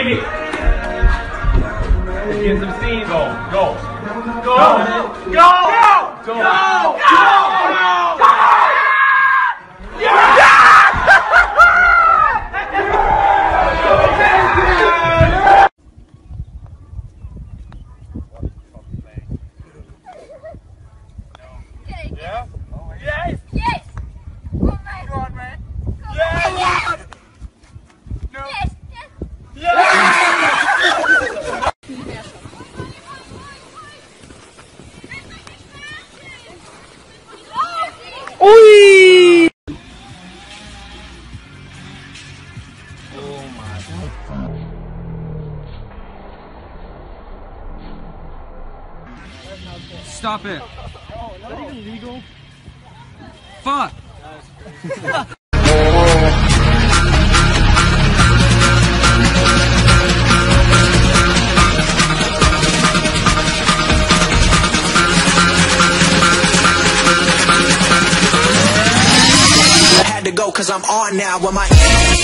baby. Let's get some steam. Go. Go. Go. Go. Go. Go. Go. Go. Go. Yeah. Yeah? Yes! Yes! Go on, man! Go on, man! Go Yeah! on. Yes! No! Yes! Yeah! Oi! Oh my God. Stop it. Is that even legal? Fuck. I had to go cause I'm on now with my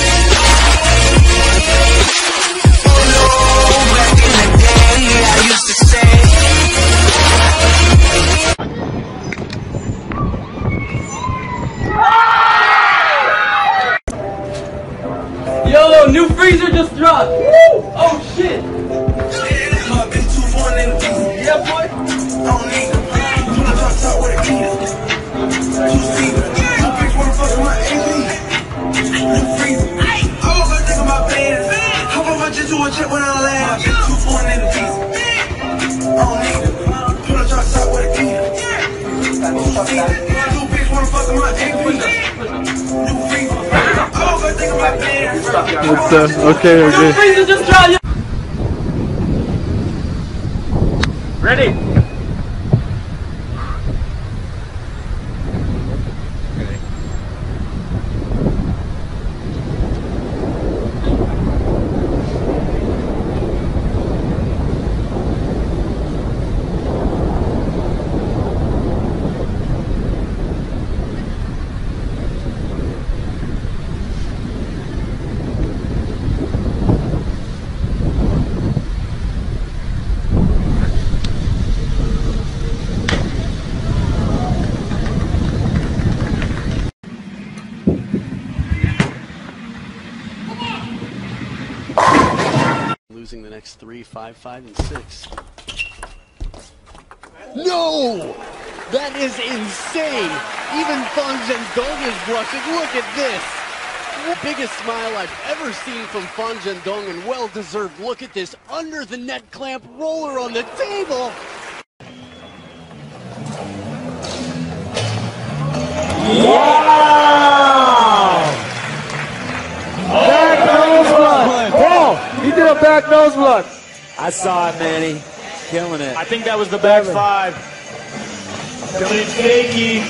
oh no, back in the day I used to say Yo, new freezer just dropped. Woo! Oh shit. Yeah, boy. Check when I land. Two foreign in the piece. I don't need it. Pull a truck stop with a key. Two bitch wanna fuck with my AP. New freezer. Oh, but think about band. What's okay, New okay. freezer just dropped. Ready? Losing the next 3, 5, 5, and 6. No! That is insane! Even Funge and Dong is blushing. Look at this! Biggest smile I've ever seen from Funge and Dong, and well-deserved. Look at this under the net clamp roller on the table! Back nose blood. Oh, he did a back nose blood. I saw it, Manny. Killing it. I think that was the back 5. Coming in fakey.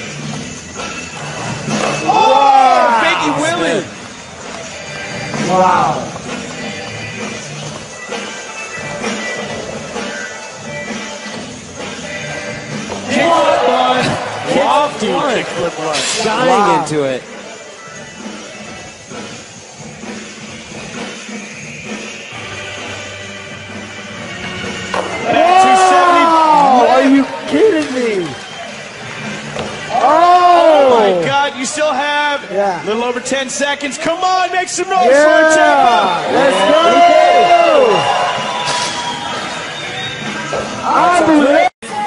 Wow. Fakey Willie. Wow. Kickflip one. Lofty kickflip one. Dying into it. Wow. Are you kidding me? Oh my God, you still have a little over 10 seconds. Come on, make some noise for Tampa. Let's go. Unbelievable.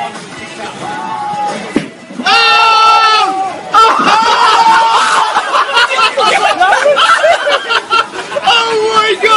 Oh my God.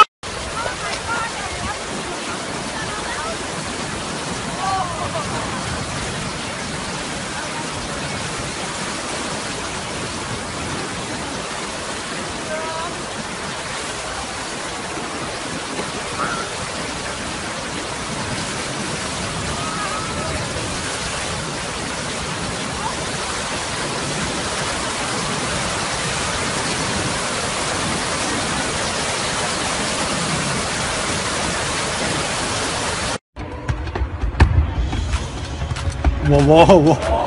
Whoa, whoa, whoa.